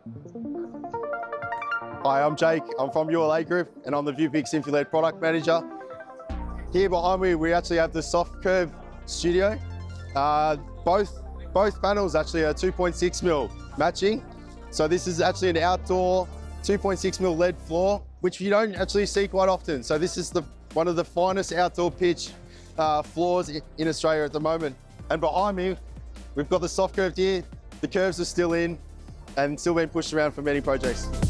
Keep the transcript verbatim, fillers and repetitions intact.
Hi, I'm Jake. I'm from U L A Group and I'm the VuePix Infiled product manager. Here behind me, we actually have the soft curve studio. Uh, both, both panels actually are two point six mil matching. So this is actually an outdoor two point six mil lead floor, which you don't actually see quite often. So this is the one of the finest outdoor pitch uh, floors in Australia at the moment. And behind me, we've got the soft curved here. The curves are still in and still being pushed around for many projects.